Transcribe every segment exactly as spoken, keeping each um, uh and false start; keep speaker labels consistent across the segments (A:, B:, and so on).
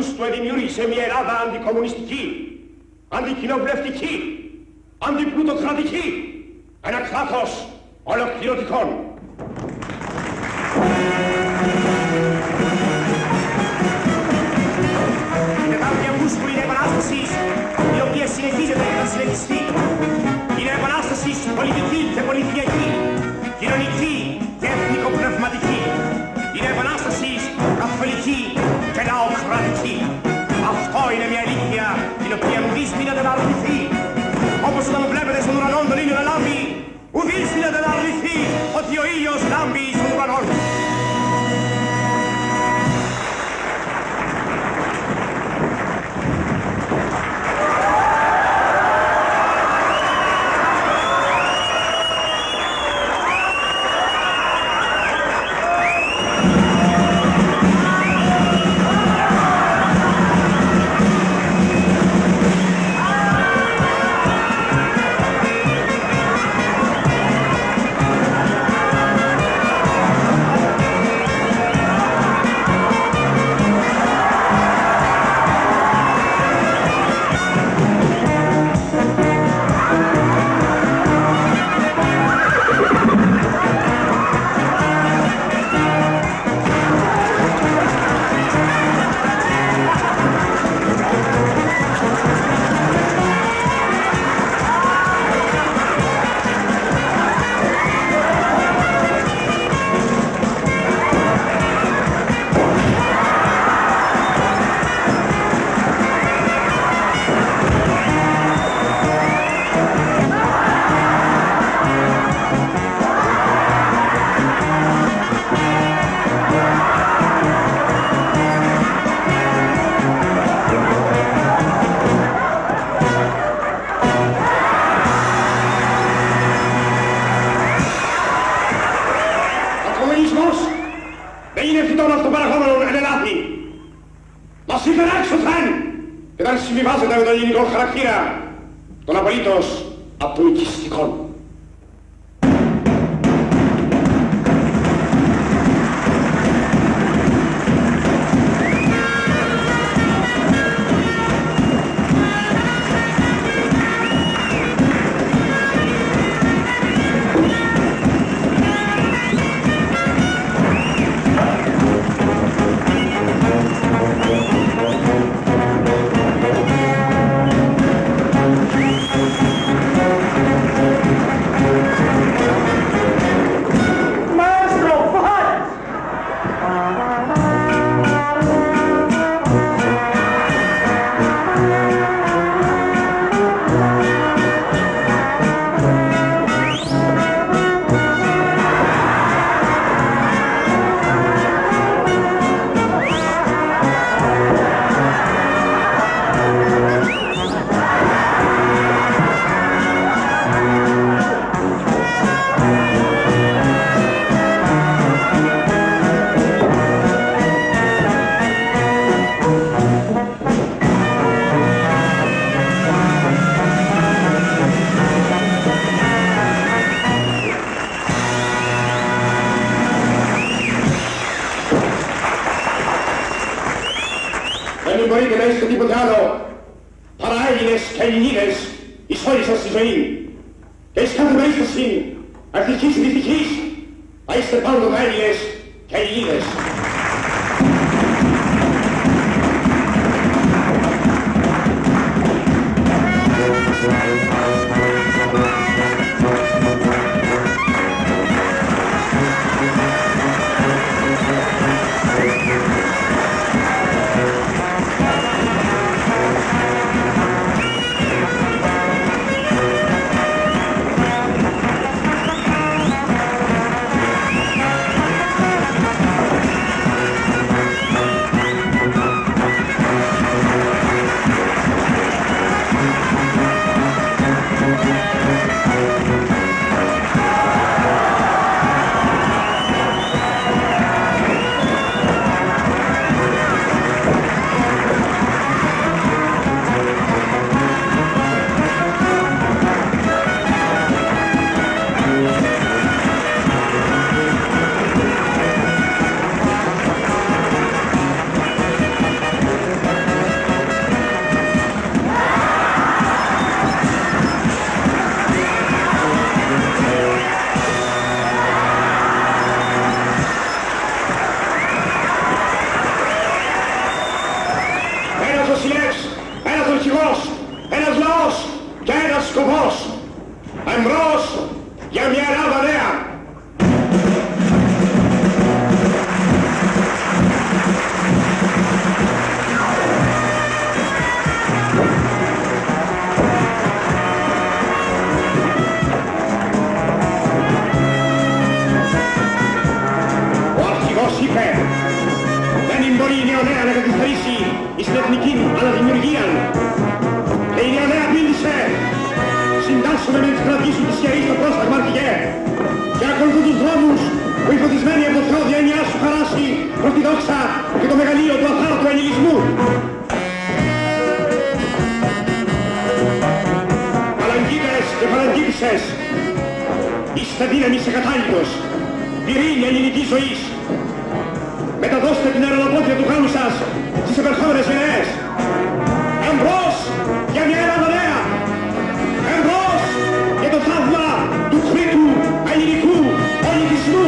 A: Αυγούστου δημιούργησε μια Ελλάδα αντικομμουνιστική, αντικοινοβουλευτική, αντιπλουτοκρατική, ένα κράτος ολοκληρωτικών. Η Τετάρτη Αυγούστου είναι επανάσταση η οποία συνεχίζεται να συνεχιστεί. Είναι επανάσταση πολιτική και πολιτιακή, κοινωνική και εθνικοπνευματική. Είναι επανάσταση καθολική και λαοκρατική. Αυτό είναι μια ηλικία την οποία ουδής δύναται να αρνηθεί. Όπως όταν βλέπετε στον ουρανό τον ήλιο να λάμπει, ουδής δύναται να αρνηθεί ότι ο ήλιος λάμπει στον ουρανό. Συμβιβάζεται με τον ελληνικό χαρακτήρα των απολύτως ατομικιστικών. Δεν μπορείτε να είστε τίποτε άλλο παρά Έλληνες και Ελληνίδες εις όλη σας τη ζωή. Και εις κάθε περίσταση ευτυχής ή δυστυχής θα είστε πάντοτε Έλληνες και Ελληνίδες. σκοπός. Εμπρός για μια Ελλάδα νέα. Είπε, δεν μπορεί η νεονέα να καθυστερήσει στην εθνική αναδημιουργία. Και η νεονέα μίλησε, συντάσσομαι με τις κρατήσεις της ιερής στο πρόσταγμα αρχηγέ και ακολουθούν τους δρόμους που οι φωτισμένοι από το Θεό διανοιά σου χαράσει προς τη δόξα και το μεγαλείο του αθάρτου ενηλισμού. Παλαγγίτες και παλαγγίτισσες, είστε δύναμης εκατάλητος, πυρήνια ελληνικής ζωής. Μεταδώστε την αερολοπότια του γάμου σας στις επερχόμενες γενναίες. Εμπρός για μια Ελλάδα νέα. Εμπρός για το θαύμα του τρίτου ελληνικού πολιτισμού.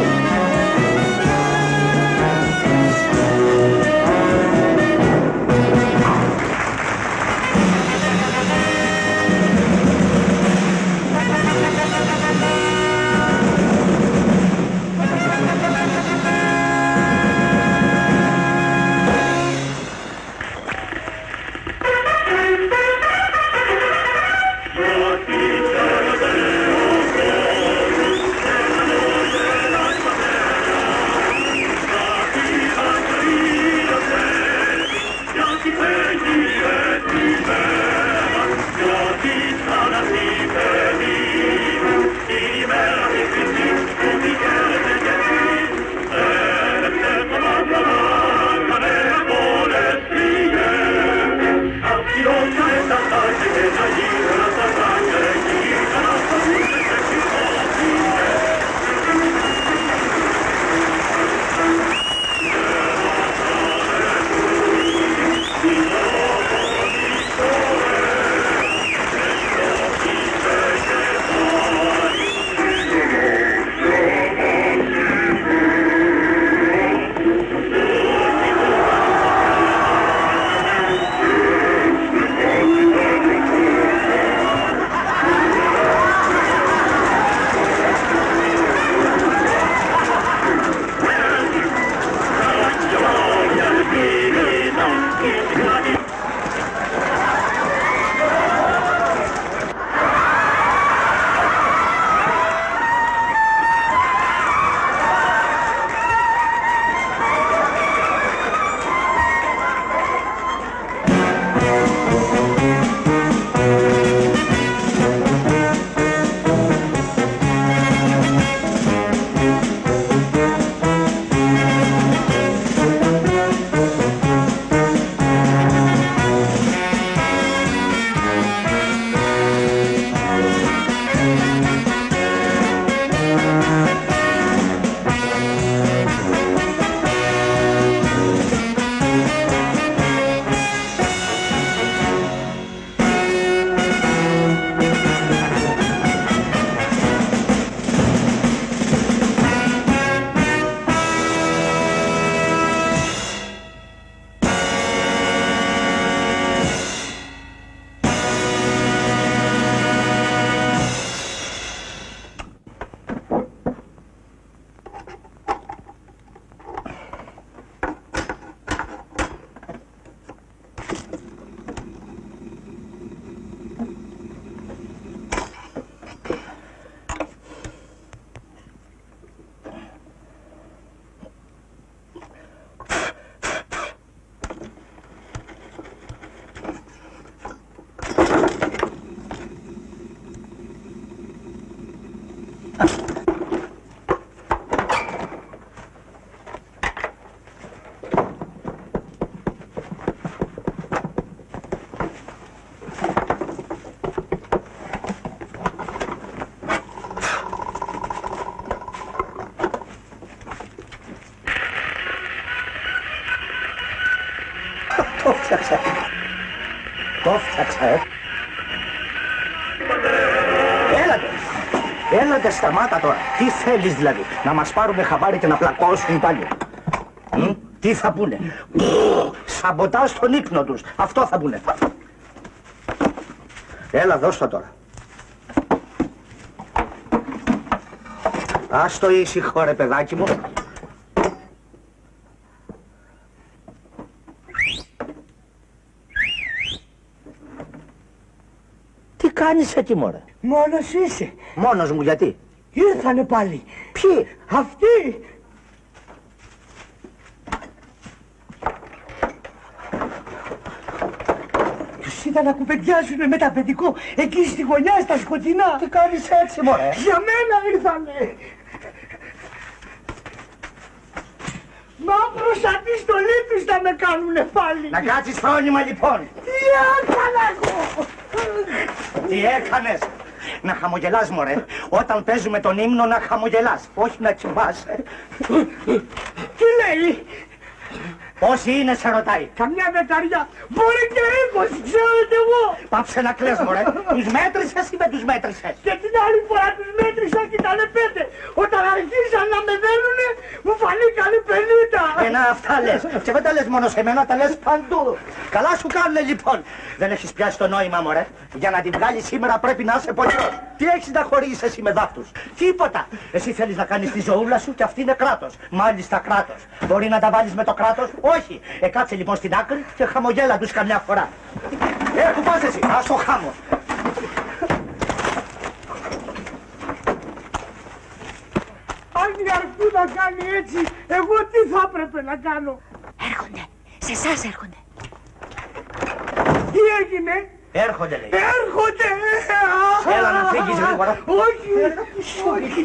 B: Το φτιάξα. Το φτιάξα, ε. Έλατε. Έλατε, σταμάτα τώρα. Τι θέλεις δηλαδή, να μας πάρουνε χαμπάρι και να πλακώσουν πάλι. Μ? Τι θα πούνε. Σαμποτάζ στον ύπνο τους. Αυτό θα πούνε. Έλα, δώσ' το τώρα. Ας το ήσυχο ρε παιδάκι μου. Τι κάνεις εκεί μωρέ?
C: Μόνος είσαι?
B: Μόνος μου γιατί?
C: Ήρθανε πάλι.
B: Ποιοι?
C: Αυτοί. Τους είδα να κουβεντιάζουνε με τα παιδικό εκεί στη γωνιά στα σκοτεινά.
B: Τι κάνεις έτσι μωρέ?
C: Για μένα ήρθανε. Μαύρος αντίστολή τους θα με κάνουνε πάλι.
B: Να κάτσεις φρόνημα λοιπόν.
C: Τι έκανα εγώ?
B: Τι έκανες? Να χαμογελάς μωρέ. Όταν παίζουμε τον ύμνο να χαμογελάς, όχι να κοιμάσαι.
C: Τι λέει?
B: Πόσοι είναι σε ρωτάει?
C: Καμιά δεκαριά. Μπορεί και είκοσι, ξέρετε εγώ.
B: Πάψε να κλαις μωρέ. Τους μέτρησες ή δεν τους μέτρησες?
C: Και την άλλη φορά τους μέτρησα και ήτανε πέντε. Όταν αρχίσαν να με δένουνε μου φανήκανε πενήντα.
B: Ένα αυτά λες. Και δεν τα λες μόνο σε μένα, τα λες παντού. Καλά σου κάνουνε λοιπόν. Δεν έχεις πιάσει το νόημα μωρέ. Για να την βγάλεις σήμερα πρέπει να είσαι πολιός. Τι έχεις να χωρίζεις εσύ με δάφτους? Τίποτα. Εσύ θέλεις να κάνεις τη ζωούλα σου και αυτή είναι κράτος. Μάλιστα κράτος. Μπορεί να τα βάλεις με το κράτος? Όχι. Ε, κάτσε λοιπόν στην άκρη και χαμογέλα τους καμιά φορά. Ε, που πας εσύ? Ας το χάμω.
C: Αν η αρκού να κάνει έτσι, εγώ τι θα έπρεπε να κάνω?
D: Έρχονται. Σε εσάς έρχονται.
C: Τι έγινε?
B: Έρχονται λέει.
C: Έρχονται!
B: Έλα να φύγεις γρήγορα.
C: Όχι!
B: Όχι.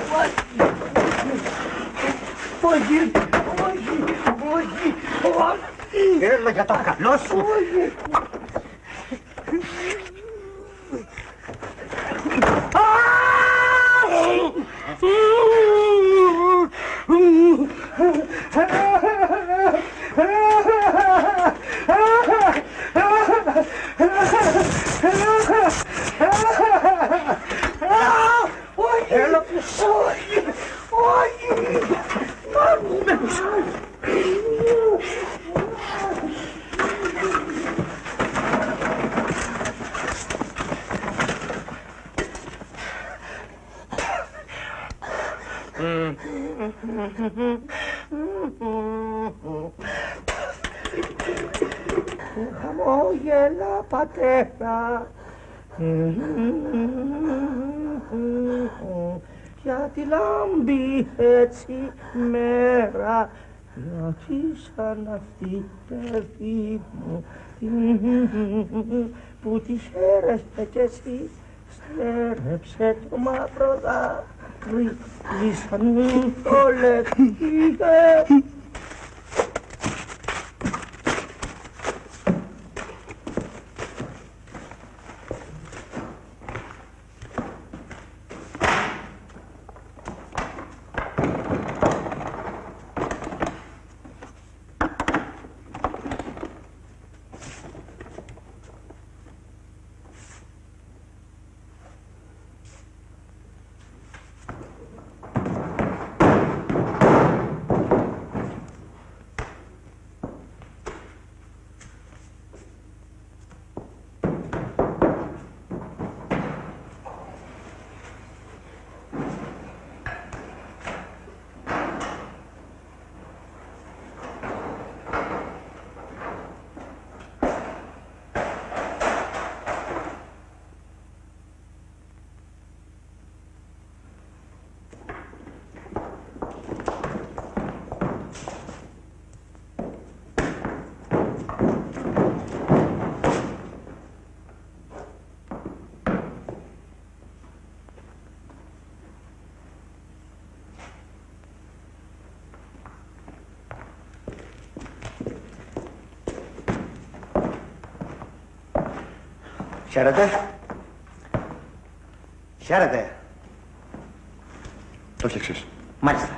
C: Όχι! Όχι! Όχι! Όχι!
B: Έλα για το καλό σου.
C: Έλα! Όχι! Όχι! Χαμόγελα πατέρα γιατί λάμπει έτσι μέρα, γιατί σαν αυτή παιδί μου που τη χαίρεστε κι εσύ, στέρεψε το μαύρο δάκρυ, κλείσαν το λευκή.
B: Χαίρετε. Χαίρετε.
E: Το φτιάξες.
B: Μάλιστα.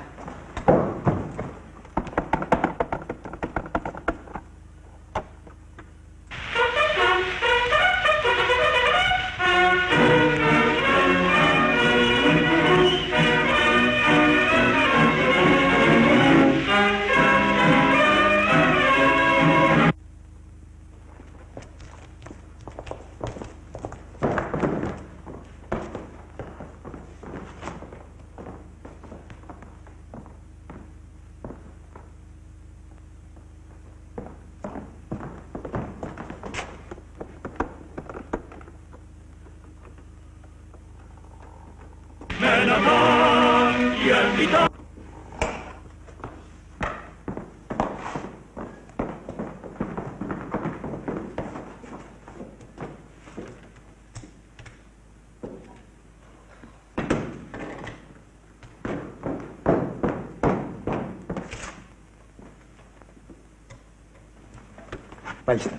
B: Μάλιστα.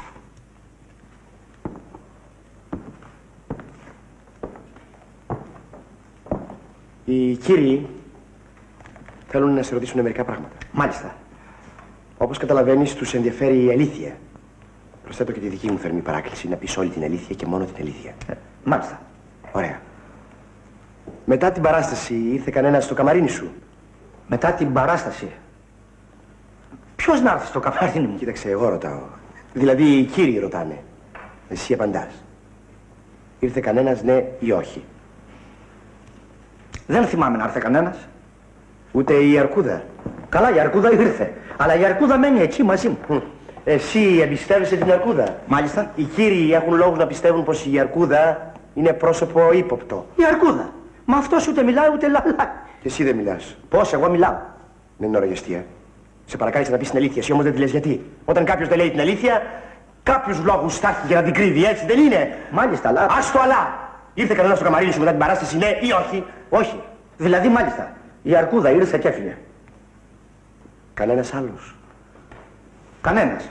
E: Οι κύριοι θέλουν να σε ρωτήσουν μερικά πράγματα.
B: Μάλιστα.
E: Όπως καταλαβαίνεις, τους ενδιαφέρει η αλήθεια. Προσθέτω και τη δική μου θερμή παράκληση να πεις όλη την αλήθεια και μόνο την αλήθεια.
B: Ε, μάλιστα.
E: Ωραία. Μετά την παράσταση ήρθε κανένας στο καμαρίνι σου?
B: Μετά την παράσταση. Ποιος να έρθει στο καμαρίνι μου?
E: Κοίταξε, εγώ ρωτάω. Δηλαδή οι κύριοι ρωτάνε. Εσύ απαντάς. Ήρθε κανένας, ναι ή όχι?
B: Δεν θυμάμαι να έρθει κανένας.
E: Ούτε η Αρκούδα?
B: Καλά, η Αρκούδα ήρθε. Αλλά η Αρκούδα μένει εκεί μαζί μου.
E: Hm. Εσύ εμπιστεύεσαι την Αρκούδα?
B: Μάλιστα.
E: Οι κύριοι έχουν λόγους να πιστεύουν πως η Αρκούδα είναι πρόσωπο ύποπτο.
B: Η Αρκούδα. Μα αυτός ούτε μιλάει ούτε λαλάει.
E: Και εσύ δεν μιλάς.
B: Πώς, εγώ μιλάω.
E: Δεν είναι ώρα για αστεία. Σε παρακάλεσα να πεις την αλήθεια, εσύ όμως δεν τη λες γιατί. Όταν κάποιος δεν λέει την αλήθεια, κάποιους λόγους θα έχει για να την κρύβει, έτσι δεν είναι?
B: Μάλιστα, αλλά...
E: Ας το αλλά! Ήρθε κανένας στο καμαρίνι σου μετά την παράσταση, ναι ή όχι?
B: Όχι. Δηλαδή, μάλιστα. Η Αρκούδα ήρθε και έφυγε.
E: Κανένας άλλος?
B: Κανένας.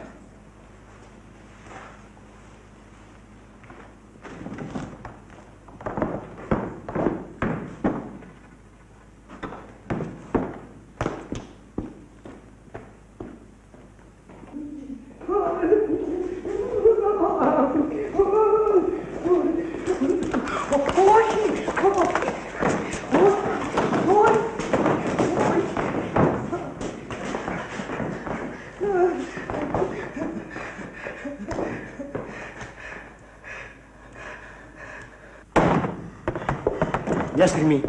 E: Μια στιγμή.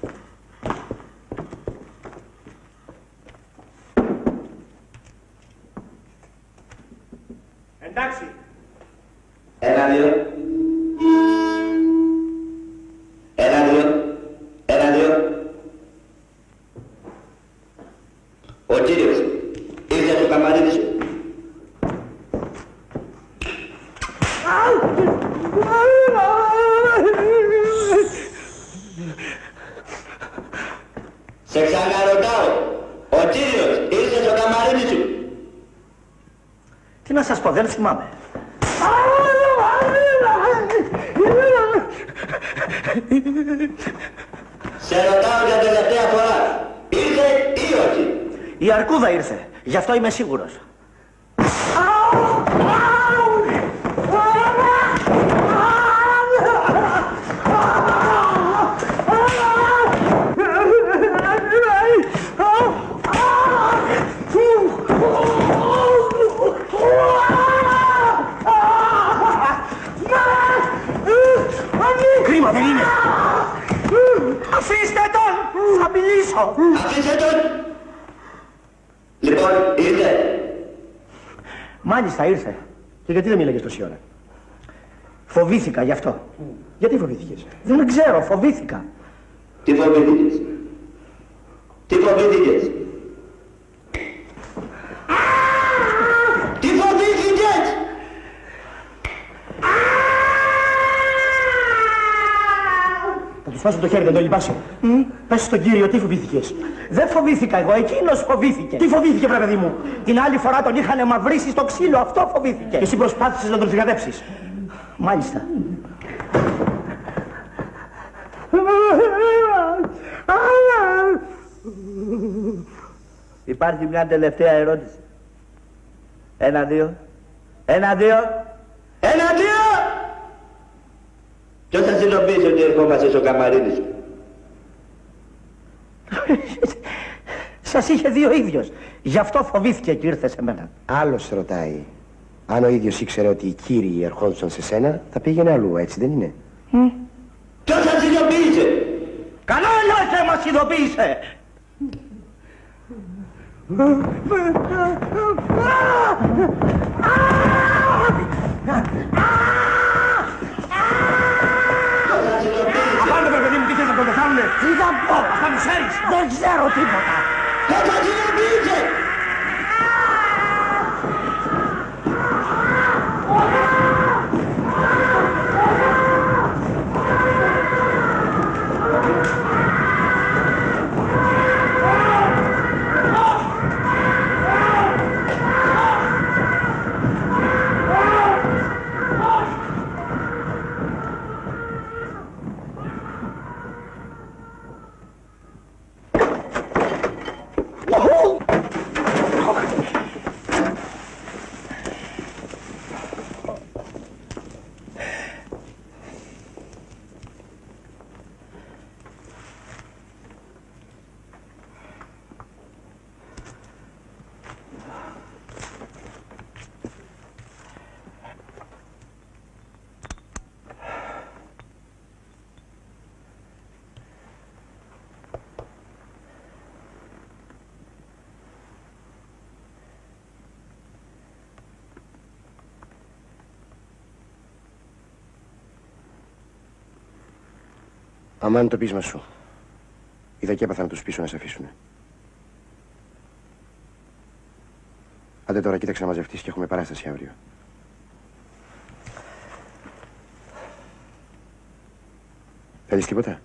A: Εντάξει.
F: Ένα, δύο. Ένα, δύο. Ένα, δύο. Ο κύριος ήρθε στο καμαρίνι σου. Σε ξαναρωτάω. Ο κύριος ήρθε στο καμαρίνι σου.
B: Τι να σας πω, δεν θυμάμαι.
F: Σε ρωτάω για τελευταία φορά. Ήρθε ή όχι?
B: Η Αρκούδα ήρθε. Γι' αυτό είμαι σίγουρος.
E: Κρίμα δεν είναι?
B: Αφήστε τον! Θα μιλήσω!
F: Αφήστε τον! Λοιπόν, ήρθε.
B: Μάλιστα ήρθε.
E: Και γιατί δεν μίλαγες τόση ώρα?
B: Φοβήθηκα γι' αυτό.
E: Γιατί φοβήθηκες?
B: Δεν ξέρω, φοβήθηκα.
F: Τι φοβήθηκες? Τι φοβήθηκες? Τι φοβήθηκες?
E: Θα του σπάσω το χέρι, δεν το λυπάσαι. Mm. Πες στον κύριο, τι φοβήθηκες?
B: Δεν φοβήθηκα εγώ, εκείνος φοβήθηκε.
E: Τι φοβήθηκε, βρε παιδί μου?
B: Την άλλη φορά τον είχανε μαυρίσει στο ξύλο, αυτό φοβήθηκε.
E: Και εσύ προσπάθησες να τον φυγαδέψεις.
B: Μάλιστα. Υπάρχει μια τελευταία ερώτηση. Ένα, δύο. Ένα, δύο.
F: Ένα, δύο! Ποιος θα συνειδητοποιήσει ότι ερχόμαστε στο καμαρίνι σου?
B: Σας είχε δει ο ίδιος. Γι' αυτό φοβήθηκε και ήρθε σε μένα.
E: Άλλος ρωτάει. Αν ο ίδιος ήξερε ότι οι κύριοι ερχόντουσαν σε σένα, θα πήγαινε αλλού, έτσι δεν είναι?
B: Mm.
F: Ποιος θα συνειδητοποιήσει?
B: Κανένας δεν μας ειδοποίησε.
E: Απάντε, βρε παιδί μου, τι θες να τον πεθάνουνε?
B: Τι θα πω,
E: Αυτά μου ξέρεις.
B: δεν ξέρω τίποτα.
F: Ποιος θα συνειδητοποιήσει?
E: Αμάν το πείσμα σου. Είδα και έπαθα να τους πείσω να σε αφήσουνε. Άντε τώρα, κοίταξε να μαζευτείς και έχουμε παράσταση αύριο. Θέλεις τίποτα?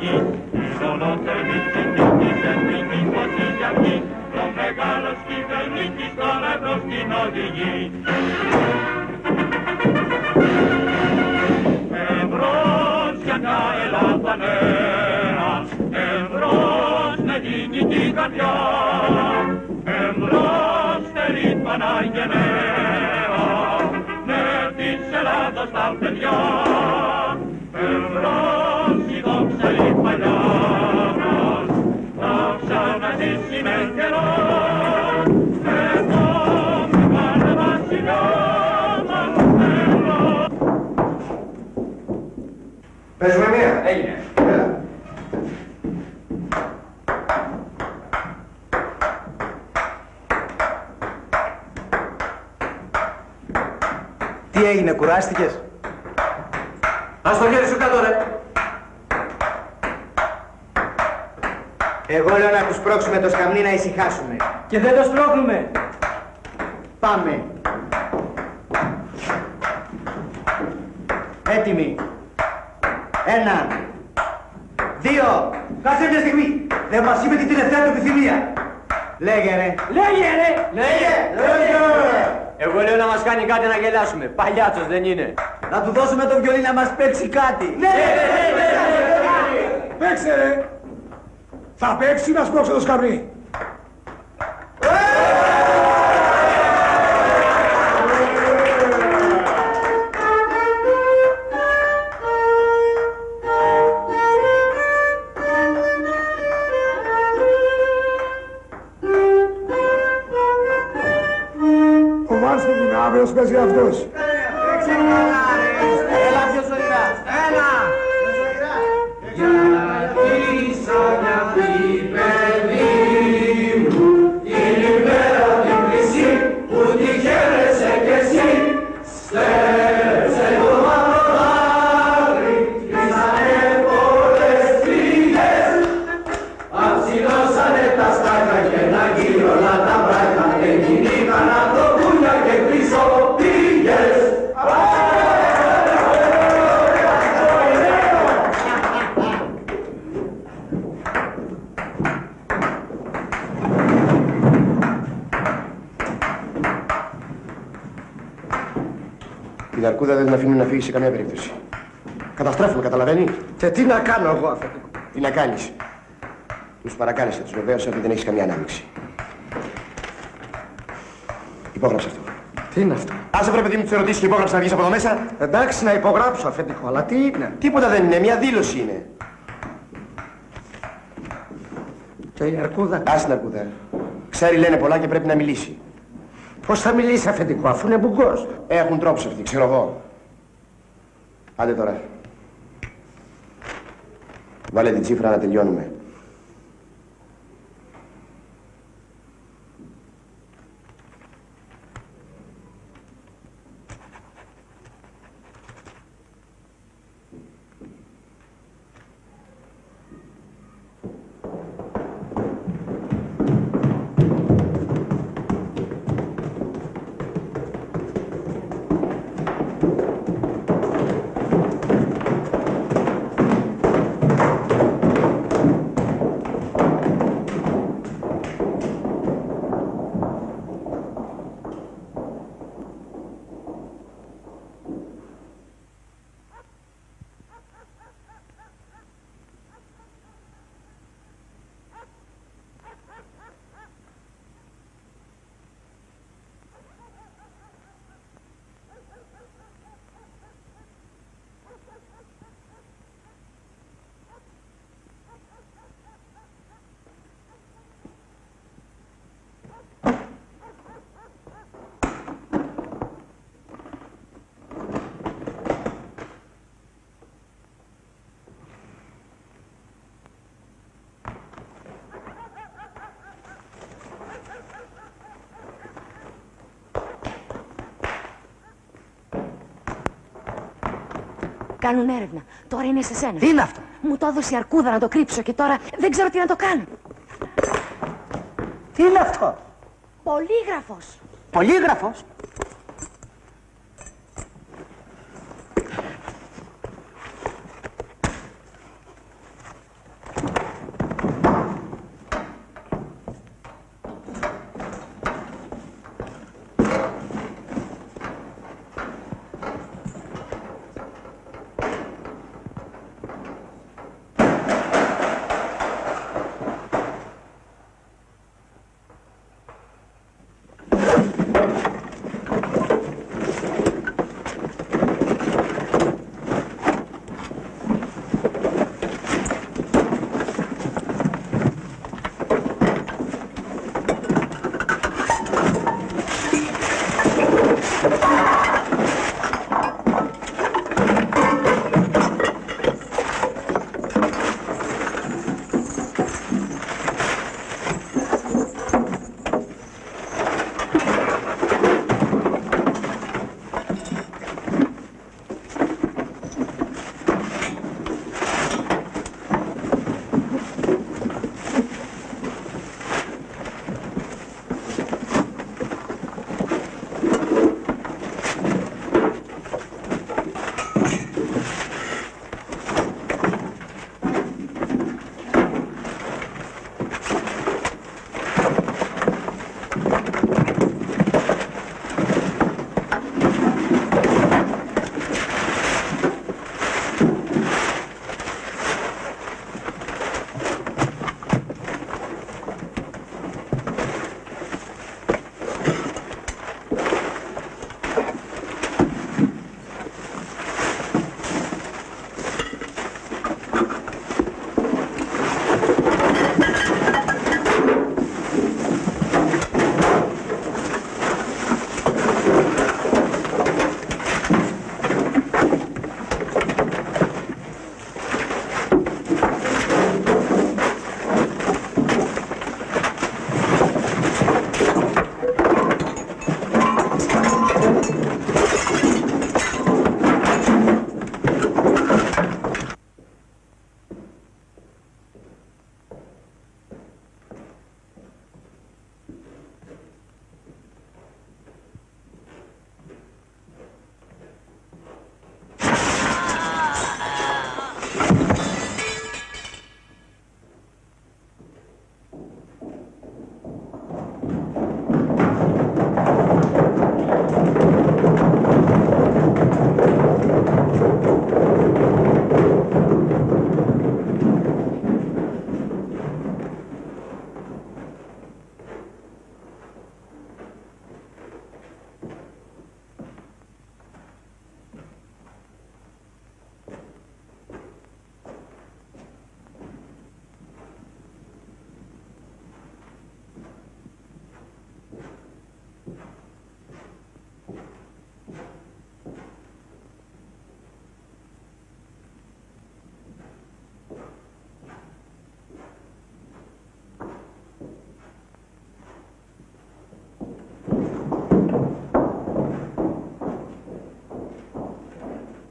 G: γης, είναι ολοθερμίτσι και της εθνικής βασιλιακής, ο μεγάλος κυβερνήτης τον ευρώ στην οδηγεί. Ευρώς για τα Ελλάδα νέα, ευρώς με δίκη καρδιά, ευρώς στερεί Παναγενναία, ναι της Ελλάδος τα παιδιά, ευρώς η δόξα η παλιά μας, θα ξαναζήσει με καιρό, εδώ μεγάλε βασιλιά μας, ευρώς.
E: Παίζουμε μία.
H: Έγινε.
E: Έλα.
H: Τι έγινε, κουράστηκες?
E: Ας το χέρι σου κάτω, ρε.
H: Εγώ λέω να τους σπρώξουμε το σκαμνί να ησυχάσουμε.
C: Και δεν το σπρώχνουμε.
H: Πάμε. Έτοιμοι. Ένα. Δύο.
B: Κάτσε μια στιγμή. Δεν μας είπε την τελευταία του επιθυμία.
H: Λέγε ρε.
C: Λέγε ρε.
H: Λέγε. Λέγε.
I: Εγώ λέω να μας κάνει κάτι να γελάσουμε. Παλιάτσος δεν είναι.
H: Να του δώσουμε το βιολί να μας παίξει κάτι.
C: Ναι,
J: Παίξε ρε. Θα παίξει να σπρώξω το σκαμνί. Ο Μάρστον είναι αύριος, παίζει αυτός.
H: Έλα πιο ζωηρά. Έλα.
G: Γιατί σαν αυτή παιδί μου είναι η μέρα την χρυσή που τη χαίρεσαι κι εσύ. Στέρεψε το μαύρο δάκρυ, κλείσανε πολλές πληγές. Αψηλώσανε τα στάχια και να γύρω όλα τα μπράκια και κυνήγαν αυτοκούνια και χρυσοπήγες.
E: Την αρκούδα δεν την αφήνουν να φύγει σε καμία περίπτωση. Καταστρέφουμε, καταλαβαίνει.
B: Και τι να κάνω εγώ, αφεντικό.
E: Τι να κάνεις. Τους παρακάλεσε, τους βεβαίωσα ότι δεν έχεις καμία ανάμειξη. Υπόγραψε αυτό.
B: Τι είναι αυτό?
E: Άσε βρε παιδί μου τις ερωτήσεις και υπόγραψε να βγεις από εδώ μέσα.
B: Εντάξει να υπογράψω, αφεντικό, αλλά τι είναι?
E: Τίποτα δεν είναι, μια δήλωση είναι.
B: Και η αρκούδα.
E: Άσε την αρκούδα. Ξέρει λένε πολλά και πρέπει να μιλήσει.
B: Πώς θα μιλήσει, αφεντικό, αφού είναι μπουγκός?
E: Έχουν τρόπους αυτοί, ξέρω εγώ. Άντε τώρα. Βάλε την τσίφρα να τελειώνουμε.
D: Κάνουν έρευνα. Τώρα είναι σε σένα.
B: Τι είναι αυτό?
D: Μου το έδωσε η αρκούδα να το κρύψω και τώρα δεν ξέρω τι να το κάνω.
B: Τι είναι αυτό?
D: Πολύγραφος.
B: Πολύγραφος?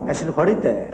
B: Με συγχωρείτε.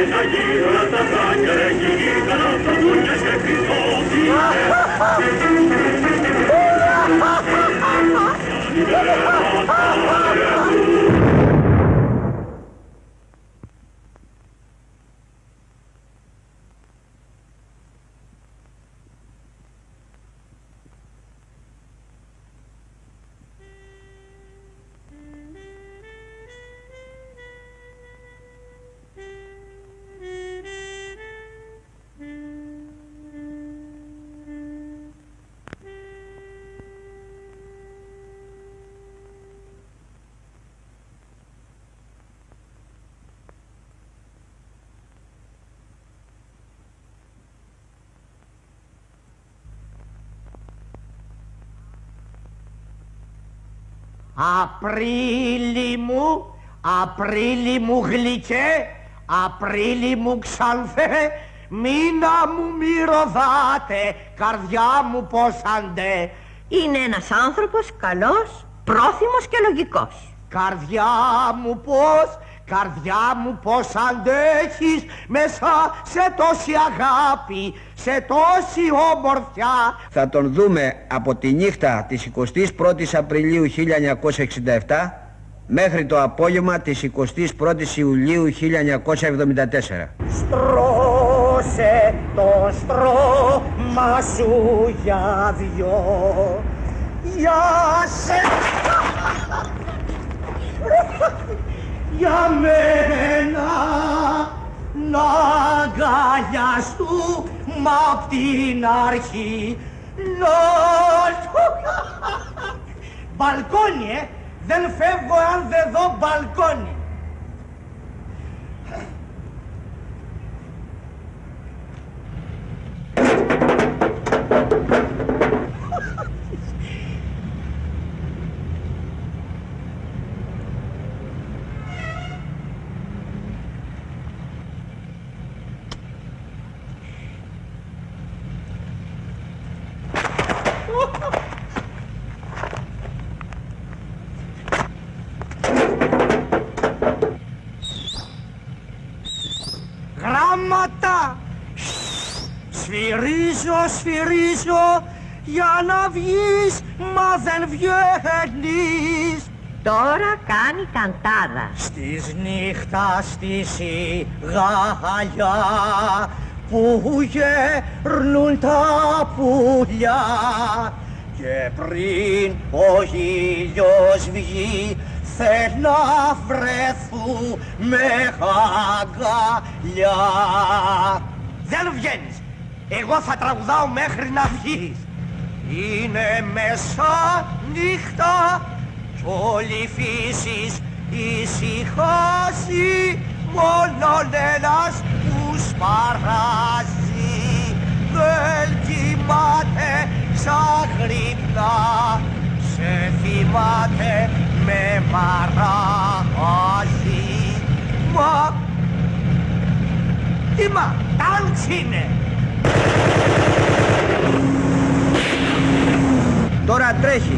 G: Μέσα γύρω τα βράκια έχει γύρω τα δούνια και Χριστόφι.
B: Απρίλη μου, Απρίλη μου γλυκέ, Απρίλη μου ξανθέ, μήνα μου μη ροδάτε, καρδιά μου πως αντέ.
K: Είναι ένας άνθρωπος καλός, πρόθυμος και λογικός.
B: Καρδιά μου πως, καρδιά μου πως αντέχεις μέσα σε τόση αγάπη, σε τόση ομορφιά.
H: Θα τον δούμε από τη νύχτα της εικοστής πρώτης Απριλίου χίλια εννιακόσια εξήντα επτά μέχρι το απόγευμα της εικοστής πρώτης Ιουλίου χίλια εννιακόσια εβδομήντα τέσσερα.
B: Στρώσε το στρώμα σου για δυο, για σε... για μένα να αγκαλιαστούμε απ' την αρχή. Μπαλκόνι, ε! Δεν φεύγω αν δεν δω μπαλκόνι. Γράμματα! Σφυρίζω, σφυρίζω για να βγεις, μα δεν βγαίνεις.
K: Τώρα κάνει καντάδα.
B: Στις νύχτα στη σιγαλιά που γερνούν τα πουλιά και πριν ο ήλιος βγει θε να βρεθούμε αγκαλιά. Δεν βγαίνεις. Εγώ θα τραγουδάω μέχρι να βγεις. Είναι μέσα νύχτα κι όλη η φύσης ησυχάζει, μόνον ένας που σπαράζει δεν κοιμάται ξαγρυπνά, σε θυμάται με μαράζει. Μα τι μα, τάλξ είναι.
H: Τώρα τρέχει.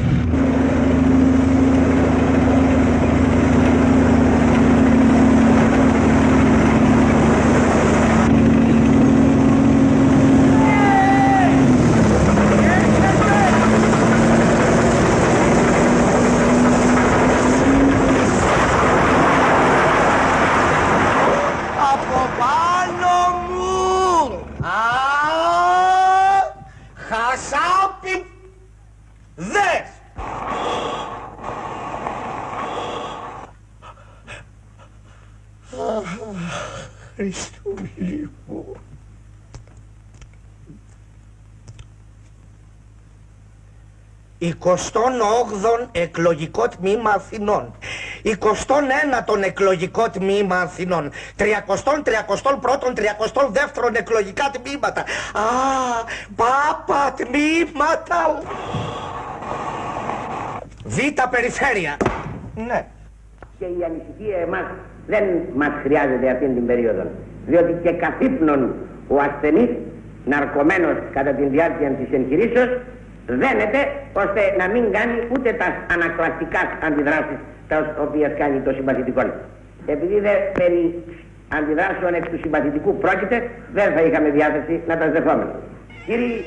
B: Χριστούλη μου. εικοστόν όγδοον εκλογικό τμήμα Αθηνών, εικοστόν ένατον εκλογικό τμήμα Αθηνών, τριακοστόν τριακοστόν πρώτον τριακοστόν δεύτερον εκλογικά τμήματα. Α, πάπα τμήματα. Β' περιφέρεια. Ναι.
F: Και η ανησυχία εμάς δεν μας χρειάζεται αυτήν την περίοδο, διότι και καθύπνον ο ασθενής, ναρκωμένος κατά τη διάρκεια της εγχειρήσεως, δένεται ώστε να μην κάνει ούτε τα ανακλαστικά αντιδράσεις τα οποίες κάνει το συμπαθητικό. Επειδή δεν περί αντιδράσεων εκ του συμπαθητικού πρόκειται, δεν θα είχαμε διάθεση να τα σδεχόμενο. Κύριοι,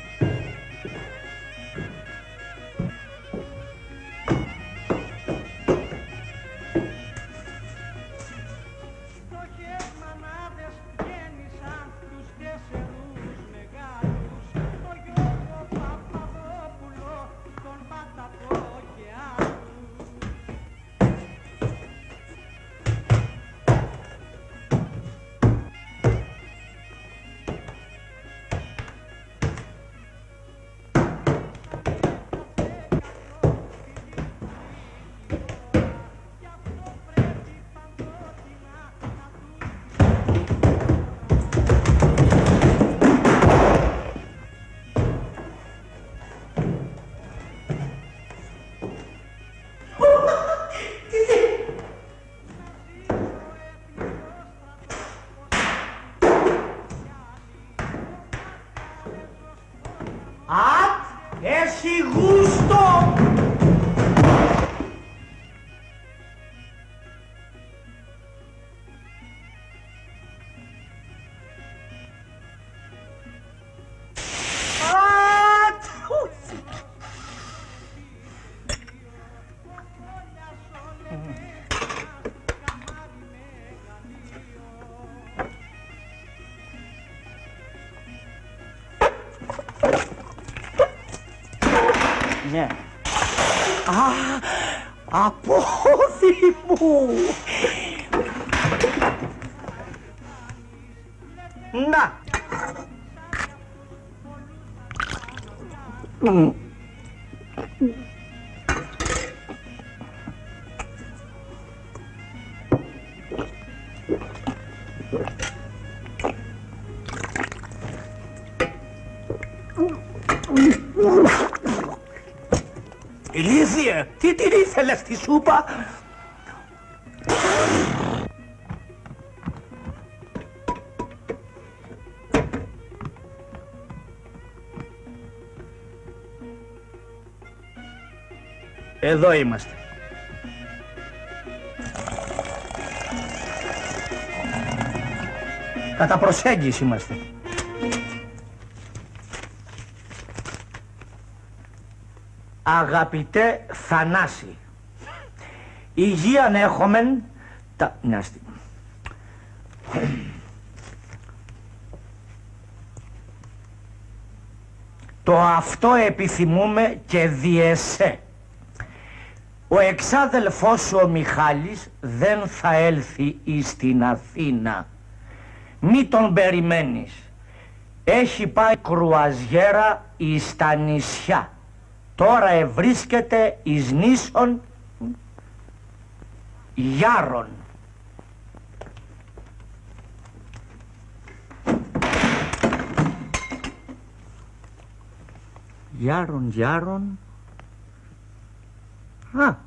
B: έχει γούστο! Ναι. Α, απόδι μου! Να! Mm. Ηλίθιε, τι την ήθελες στη σούπα? Εδώ είμαστε. Κατά προσέγγιση είμαστε. Αγαπητέ Θανάση, υγείαν έχομεν τα... Μια στιγμή. Το αυτό επιθυμούμε και διεσέ. Ο εξάδελφός σου ο Μιχάλης δεν θα έλθει εις την Αθήνα. Μη τον περιμένεις. Έχει πάει κρουαζιέρα εις τα νησιά. Τώρα ευρίσκεται εις νήσων Γιάρων. Γιάρων, Γιάρων. Α.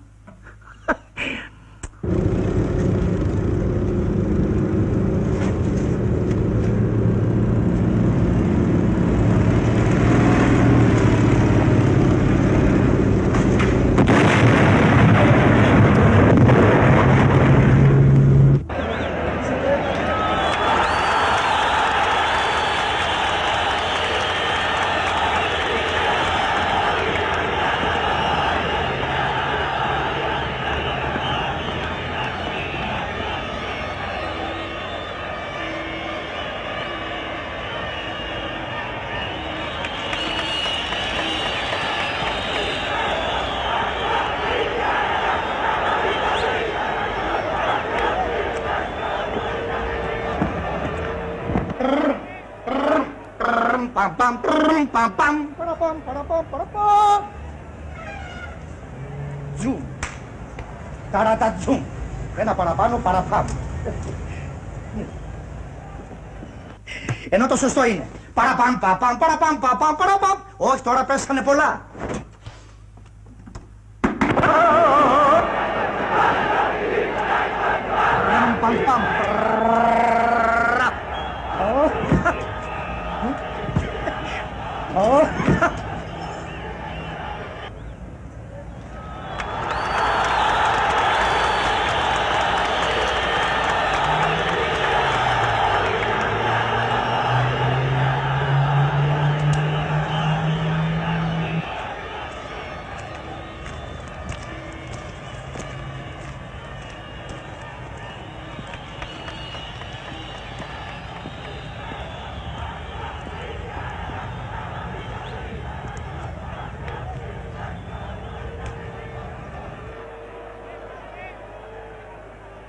B: Παμ, παμ, παμ, παμ, παμ, παραπαμ, παραπαμ, παραπαμ. Τζουμ. Ταρατα τζουμ. Ένα παραπάνω, παραπαμ. Ενώ το σωστό είναι. Παραπαμ, παπαμ, παραπαμ, παπαμ, παραπαμ. Όχι, τώρα πέσανε πολλά. Παμ, παμ, παμ. Oh.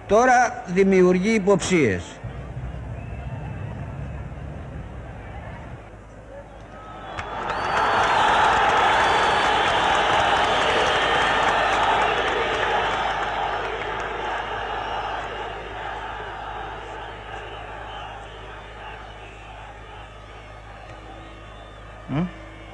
H: Τώρα δημιουργεί υποψίες.
B: Mm?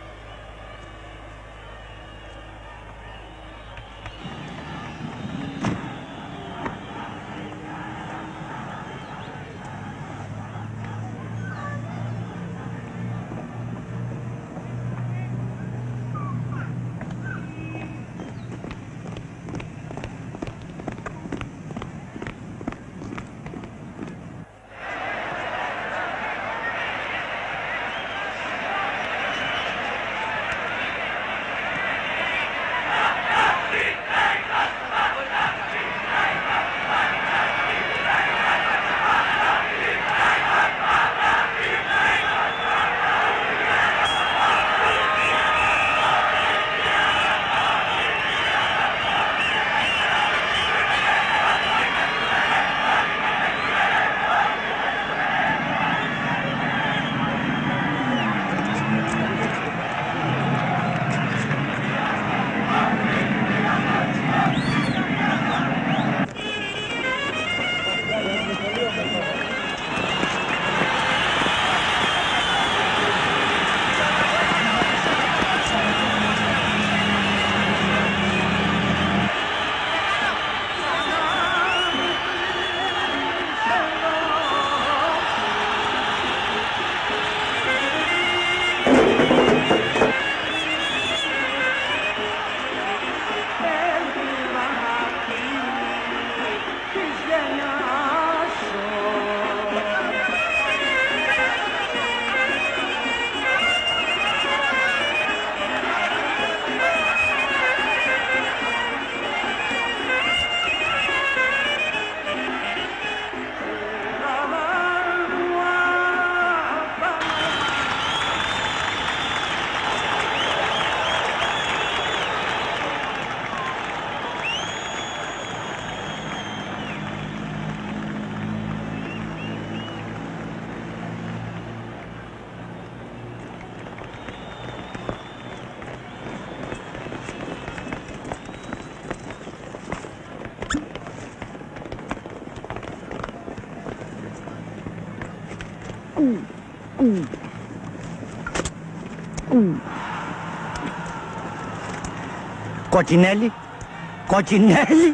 B: Κοκκινέλη, κοκκινέλη.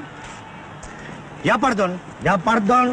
B: Για παρντών, για παρντών.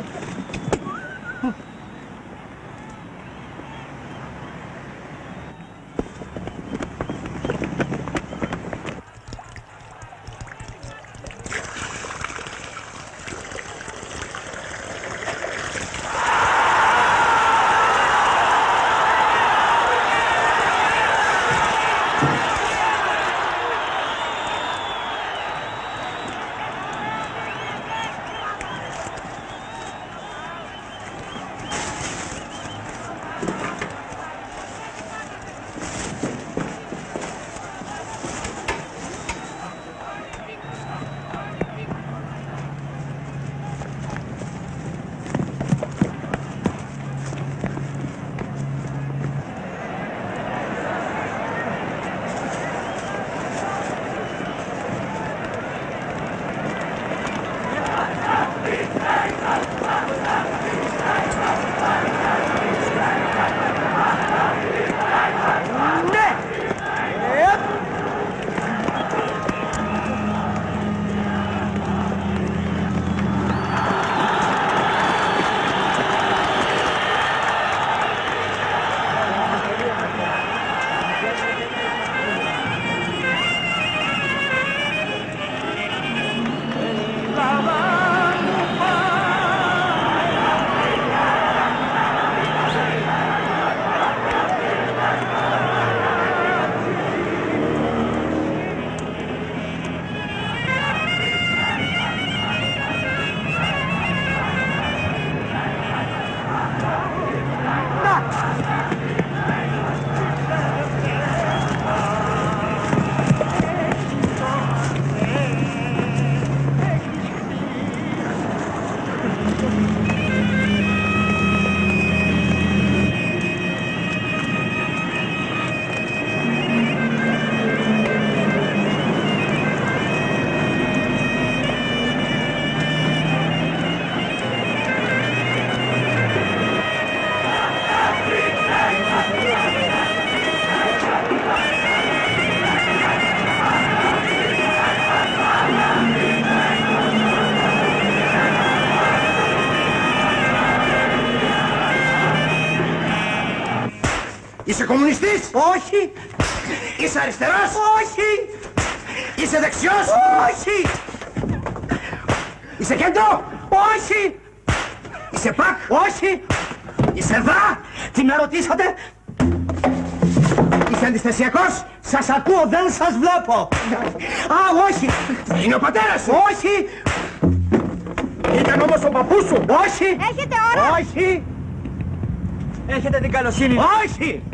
E: Είσαι κομμουνιστής?
B: Όχι.
E: Είσαι αριστερός?
B: Όχι.
E: Είσαι δεξιός?
B: Όχι.
E: Είσαι κέντρο?
B: Όχι.
E: Είσαι πακ?
B: Όχι.
E: Είσαι δα?
B: Τι με ρωτήσατε?
E: Είσαι αντιστασιακός?
B: Σας ακούω, δεν σας βλέπω. Α, όχι.
E: Είναι ο πατέρας σου?
B: Όχι.
E: Ήταν όμως ο παππούς σου?
B: Όχι.
K: Έχετε ώρα.
B: Όχι.
I: Έχετε την καλοσύνη.
B: Όχι.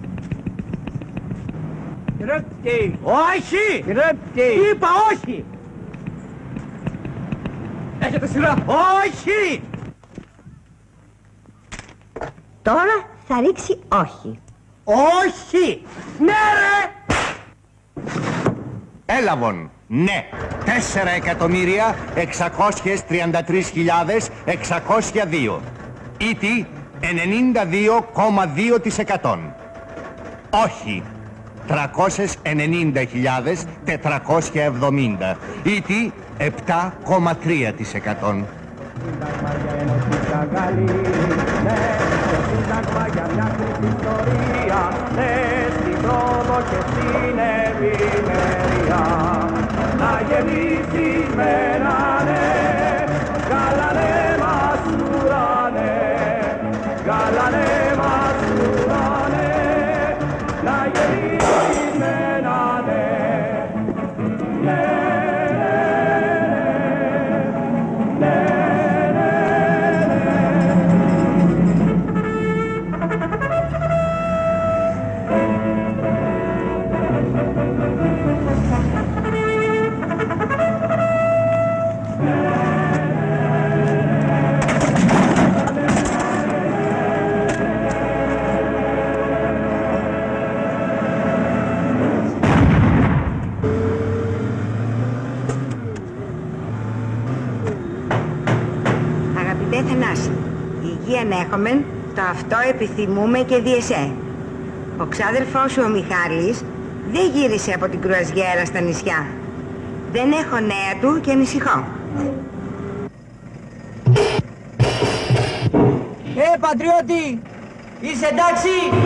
I: Ρέπτη.
B: Όχι.
I: Ρέπτη.
B: Είπα όχι.
I: Έχετε σειρά.
B: Όχι.
K: Τώρα θα ρίξει όχι.
B: Όχι.
E: Ναι ρε!
L: Έλαβον, ναι, τέσσερα εκατομμύρια εξακόσιες τριάντα τρεις χιλιάδες εξακόσια δύο. Ήτι ενενήντα δύο κόμμα δύο τοις εκατό. Όχι, τριακόσιες ενενήντα χιλιάδες τετρακόσια εβδομήντα. Ήτι επτά κόμμα τρία τοις εκατό.
G: Να γεννήσεις με ένα ναι, γαλανέ μας ουρανέ, γαλανέ μας ουρανέ, να γεννήσεις με ένα ναι, ναι, ναι, ναι.
K: Αγαπητέ Θανάση, υγεία έχομεν, το αυτό επιθυμούμε και δι' εσέ. Ο ξάδερφός σου ο Μιχάλης δεν γύρισε από την κρουαζιέρα στα νησιά. Δεν έχω νέα του και ανησυχώ.
I: Ε, πατριώτη, είσαι εντάξει?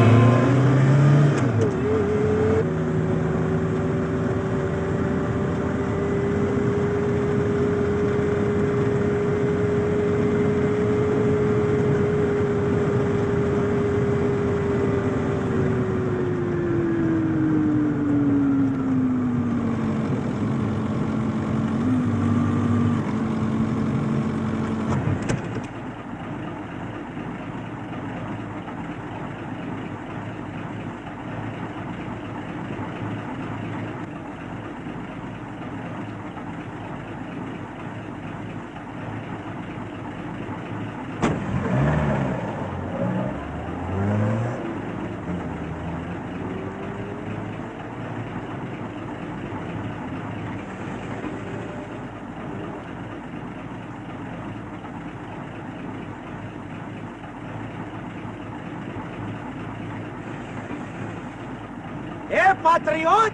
B: Ε, πατριώτ!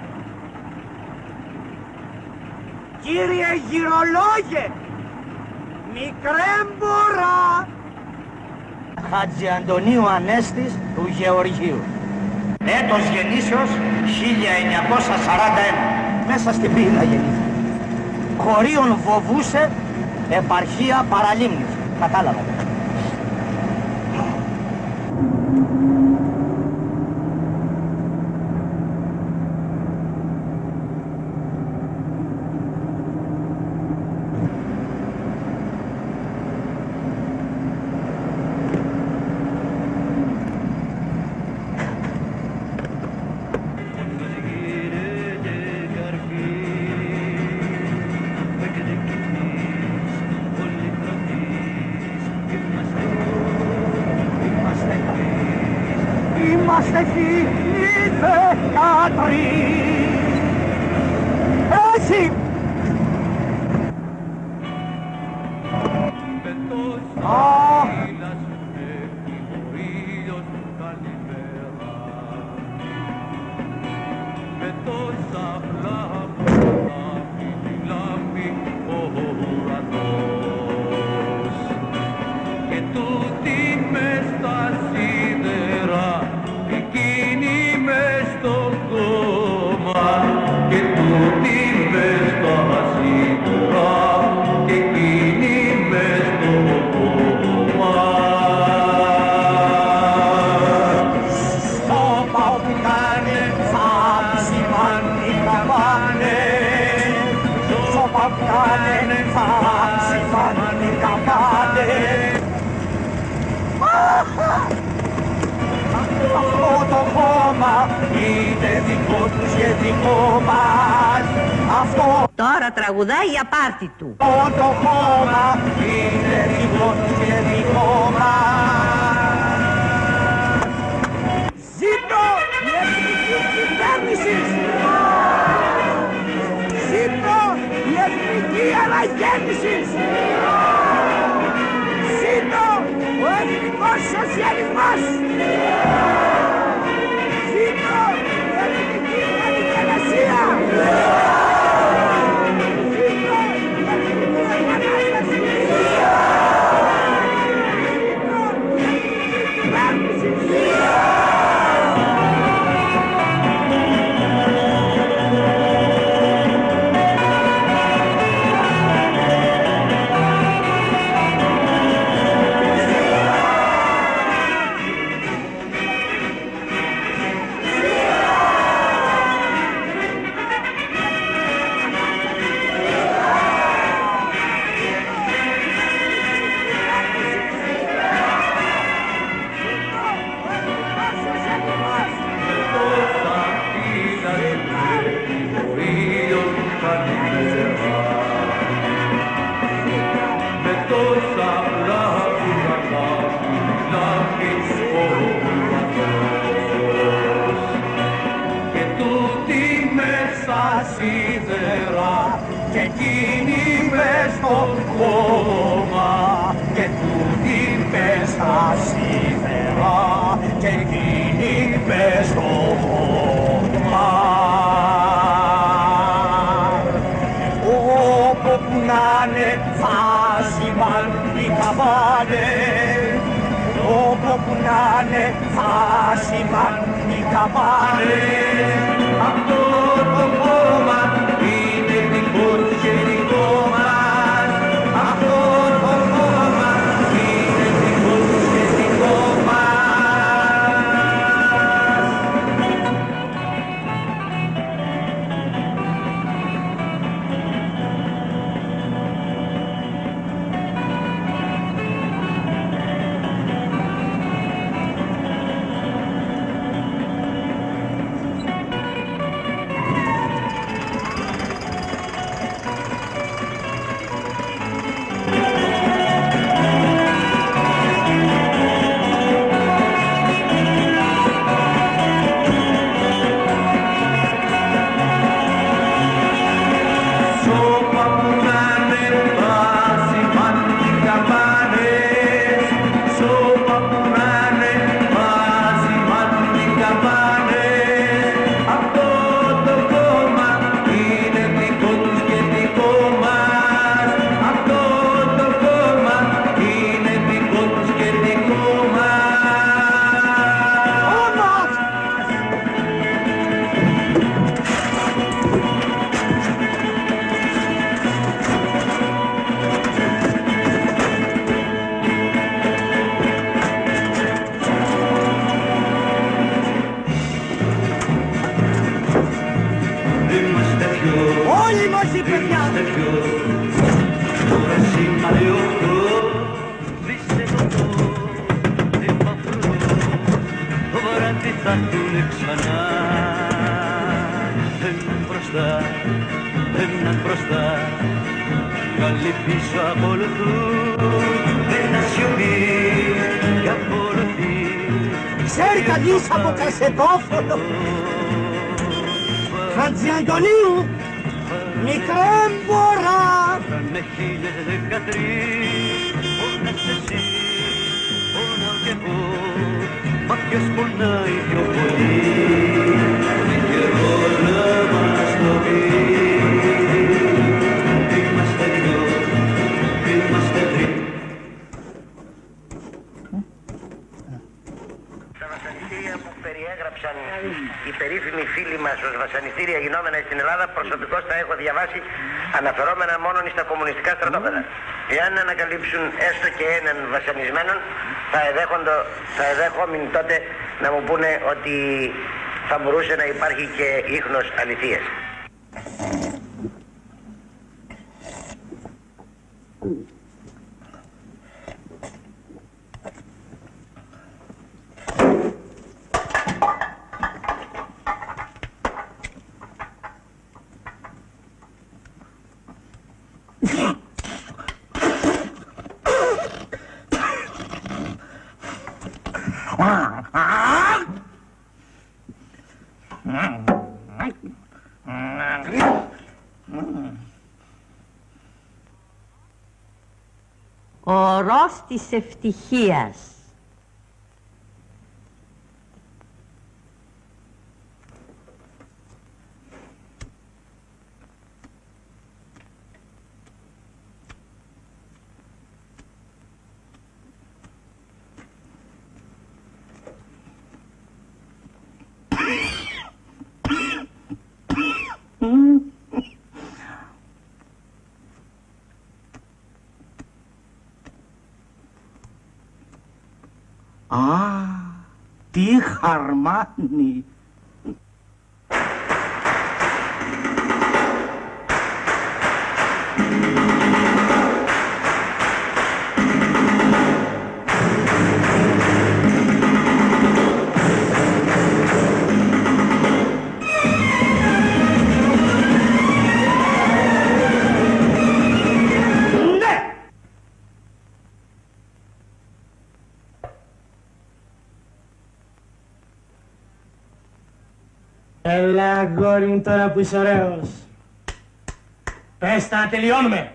B: Κύριε γυρολόγε! Μικρέμπορα! Χατζη Αντωνίου Ανέστης του Γεωργίου. Έτος γεννήσεως χίλια εννιακόσια σαράντα ένα. Μέσα στην πύλα γεννήθηκε. Χωρίον βοβούσε, επαρχία Παραλίμνης. Κατάλαβα. Είμαστε εκεί οι δεκατρείς. Έτσι! Α!
G: Και τούτη μες στα σίδερα
B: Αυτό το χώμα είναι δικό τους και δικό μας. Αυτό
K: τώρα τραγουδάει για πάρτι του.
B: Αυτό το χώμα είναι δικό τους και δικό μας. Ζήτω η εθνική κυβέρνηση! Ζήτω η εθνική αναγέννηση! Ζήτω ο εθνικός σοσιαλισμός! Ζήτω η εθνική ανικανασία! Ζήτω η εθνική επανάσταση! Ζήτω η εθνική κυβέρνηση! Και εκείνη μες στο κόμμα και τούτη μες στα σίδερα και εκείνη μες στο κόμμα. Όπου που να'ναι θα σημαντικά πάνε, όπου που να'ναι θα σημαντικά πάνε. Αυτό το κόμμα είναι δικό τους και δικό μας. Αυτό το κόμμα είναι δικό τους και δικό μας. Ξέρει κανείς από κασετόφωνο Χατζιαντονίου μικρέ μπορά.
G: Με χίλιες δεκατρείς πόνας εσύ, πονάω κι εγώ, μα ποιος πονάει πιο πολύ. Είναι καιρός να μας το πει. Είμαστε δυο, είμαστε τρεις.
F: Τα βασανιστήρια που περιέγραψαν οι περίφημοι φίλοι μας ως βασανιστήρια γινόμενα στην Ελλάδα, προσωπικώς τα έχω διαβάσει αναφερόμενα μόνο στα κομμουνιστικά στρατόπεδα. Εάν ανακαλύψουν έστω και έναν βασανισμένον, θα εδέχοντο, θα εδέχομουν τότε να μου πούνε ότι θα μπορούσε να υπάρχει και ίχνος αληθείας.
M: Ο ορός της ευτυχίας.
B: Α, τι χαρμάνι!
A: Έλα, αγόρι μου, τώρα που είσαι ωραίος. Πες τα να τελειώνουμε.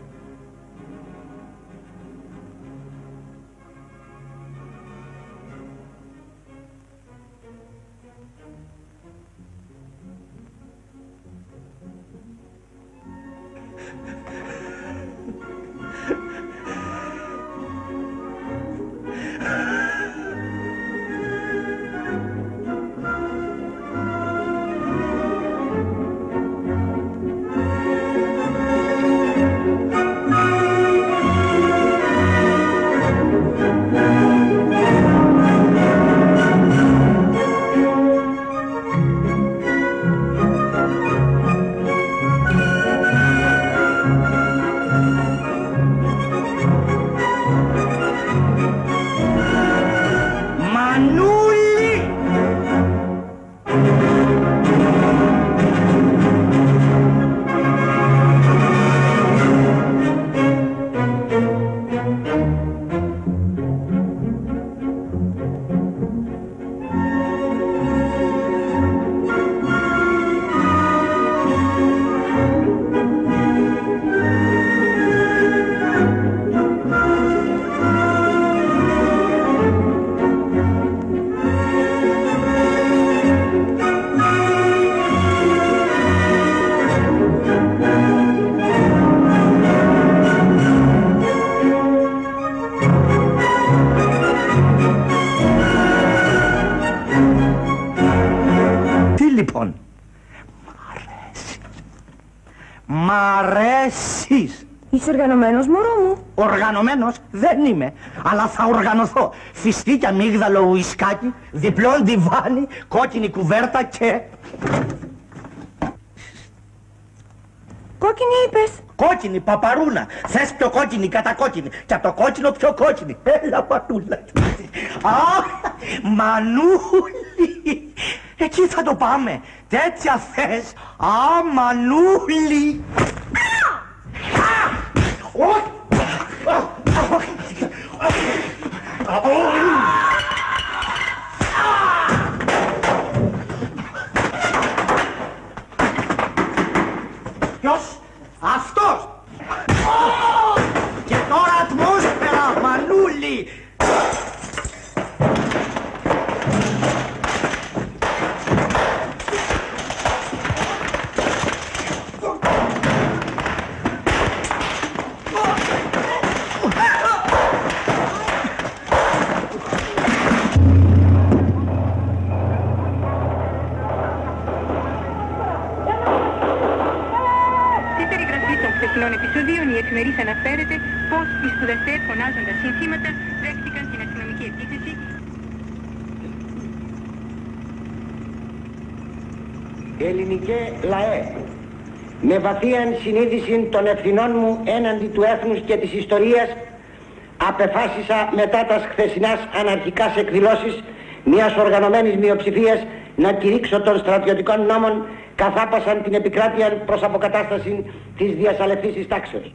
B: Λοιπόν, μ' αρέσει. Μ' αρέσεις.
D: Είσαι οργανωμένος, μωρό μου?
B: Οργανωμένος δεν είμαι, αλλά θα οργανωθώ. Φιστίκι, αμύγδαλο, ουισκάκι, διπλό διβάνι, κόκκινη κουβέρτα και...
D: Κόκκινη είπες?
B: Κόκκινη, παπαρούνα. Θες πιο κόκκινη, κατακόκκινη. Και από το κόκκινο πιο κόκκινη. Έλα, πατούλα. Α, Μανούλη. Εκεί θα το πάμε. Τέτοια θες. Α, Μανούλη. Ποιος? Αυτός! Και τώρα ατμόσφαιρα, Μανούλη!
N: χθεσινών επεισοδίων η εφημερής αναφέρεται πως οι σπουδαστές φωνάζοντας συνθήματα δέχτηκαν την αστυνομική επίθεση.
F: Ελληνικέ λαέ, με βαθίαν συνείδηση των ευθυνών μου έναντι του έθνους και της ιστορίας, απεφάσισα μετά τας χθεσινάς αναρχικάς εκδηλώσεις μιας οργανωμένης μειοψηφίας να κηρύξω των στρατιωτικών νόμων καθάπασαν την επικράτεια προς αποκατάσταση της διασαλευτής τάξεως.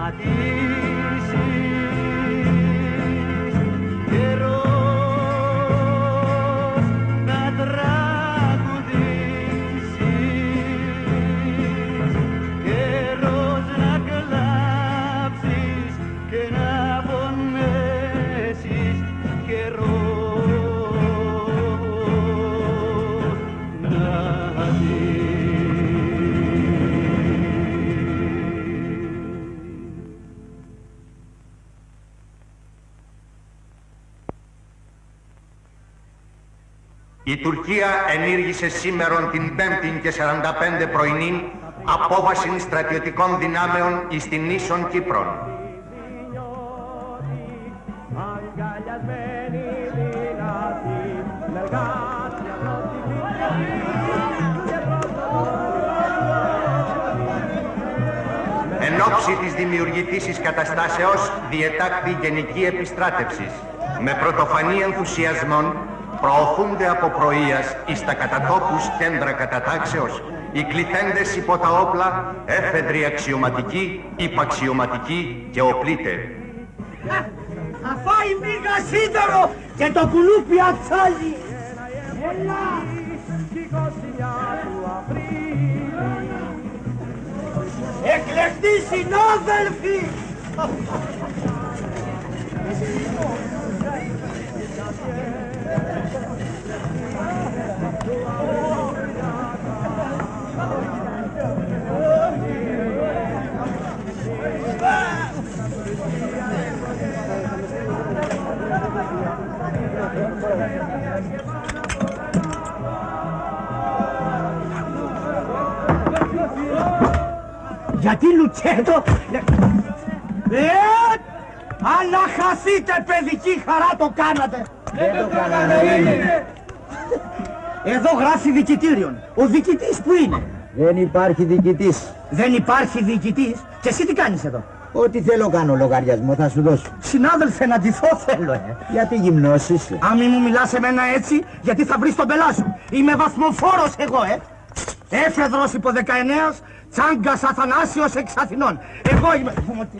G: σταματήσεις, καιρός να τραγουδήσεις, καιρός να κλάψεις και να πονέσεις, καιρός να δεις.
L: Η Τουρκία ενήργησε σήμερον την πέμπτη και σαράντα πέντε πρωινή απόβαση στρατιωτικών δυνάμεων εις την ίσον Κύπρον. Εν όψη της δημιουργητήσης καταστάσεως διετάκτη γενική επιστράτευσης. Με πρωτοφανή ενθουσιασμόν προωθούνται από πρωίας εις τα κατατόπους κέντρα κατατάξεως οι κληθέντες υπό τα όπλα, έφεδροι αξιωματικοί, υπαξιωματικοί και οπλίτε.
C: Θα φάει μίγα σίδερο και το κουλούπι ατσάλι. Έλα! Εκλεκτοί συνάδελφοι! Γιατί Λουτσέτο... Ε, αλλά χαθείτε παιδική χαρά το κάνατε.
H: Δεν το κάνατε.
C: Εδώ γράφει διοικητήριον. Ο διοικητής που είναι?
H: Δεν υπάρχει διοικητής.
C: Δεν υπάρχει διοικητής. Και εσύ τι κάνεις εδώ?
H: Ό,τι θέλω κάνω, λογαριασμό θα σου δώσω.
C: Συνάδελφε, να ντυθώ θέλω, ε.
H: Γιατί γυμνός είσαι?
C: Αν μη μου μιλάς εμένα έτσι, γιατί θα βρεις τον πελά σου. Είμαι βαθμοφόρος εγώ, ε. Έφεδρος υπό δεκαεννέας, Τσάγκας Αθανάσιος εξ Αθηνών. Εγώ είμαι...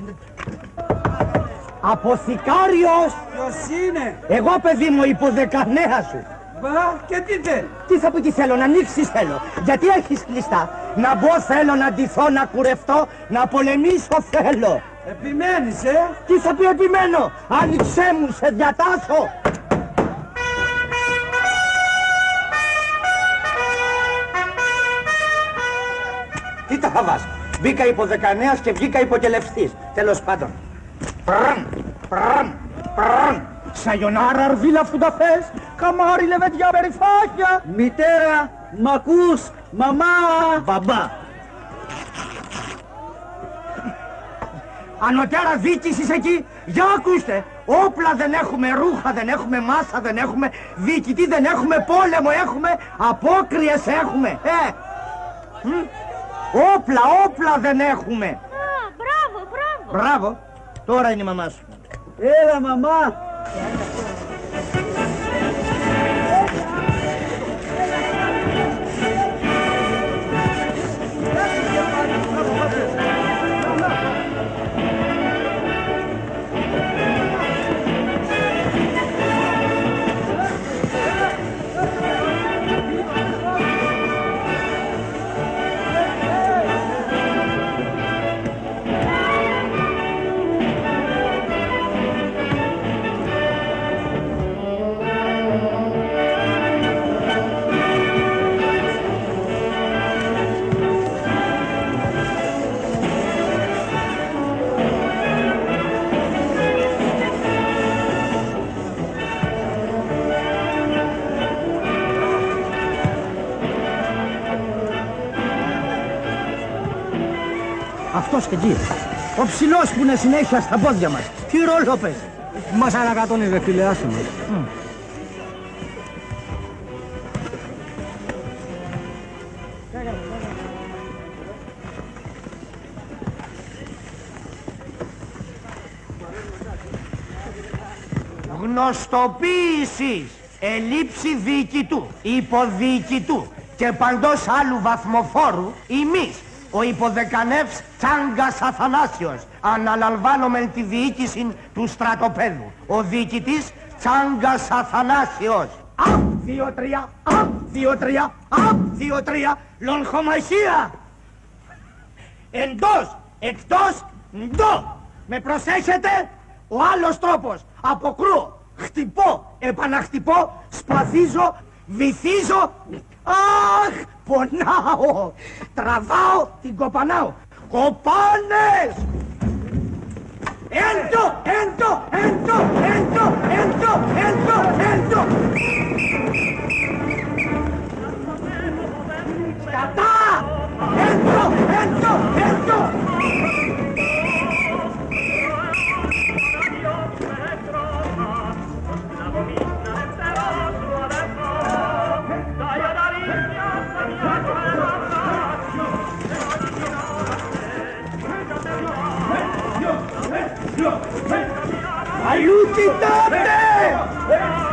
C: Αποθηκάριος.
O: Ποιος είναι?
C: Εγώ, παιδί μου, υπό δεκαεννέα σου.
O: Μπα, και τι θέλει?
C: Τι θα πει τι θέλω, να ανοίξεις θέλω. Γιατί έχεις κλειστά? Να μπω θέλω, να ντυθώ, να κουρευτώ, να πολεμήσω θέλω.
O: Επιμένεις, ε?
C: Τι θα πει επιμένω? Άνοιξέ μου, σε διατάσω. Τι τα θα βάζω? Μπήκα υπό δεκαεννέας και βγήκα υποκελευστής. Τέλος πάντων. Πραμ, πραμ, πραμ. Σαγιονάρα αρβίλα φουνταφές, καμάρι λεβεντιά περιφάκια.
O: Μητέρα, μ' ακούς, μαμά.
C: Μπαμπά. Ανωτέρα διοίκησης εκεί, για ακούστε. Όπλα δεν έχουμε, ρούχα δεν έχουμε, μάσα δεν έχουμε, διοικητή δεν έχουμε, πόλεμο έχουμε, απόκριες έχουμε. Ε, μ? Όπλα, όπλα δεν έχουμε.
P: Α, μπράβο, μπράβο.
C: Μπράβο. Τώρα είναι η μαμά σου.
O: Έλα, μαμά.
C: Αυτός και εκεί. Ο ψηλός που είναι συνέχεια στα πόδια μας. Τι ρόλο παίζει?
O: Μας ανακατώνει ρε φίλε, άσε μας.
C: Mm. Γνωστοποίησης, ελήψη διοικητού, υποδιοικητού και παντός άλλου βαθμοφόρου, εμείς
B: ο υποδεκανεύς Τσάγκας Αθανάσιος. Αναλαμβάνομεν τη διοίκηση του στρατοπέδου. Ο διοικητής Τσάγκας Αθανάσιος. Απ, δύο, τρία, απ, δύο, τρία, απ, δύο, τρία, λογχομαχία. Εντός, εκτός, ντο. Με προσέχετε, ο άλλος τρόπος. Αποκρούω, χτυπώ, επαναχτυπώ, σπαθίζω, βυθίζω. Αχ, πονάω. Τραβάω, την κοπανάω. Κοπάνες! Έντο, έντο, έντο, έντο, έντο, έντο, έντο. Σκατά! Έντο, έντο, έντο. Aiuti,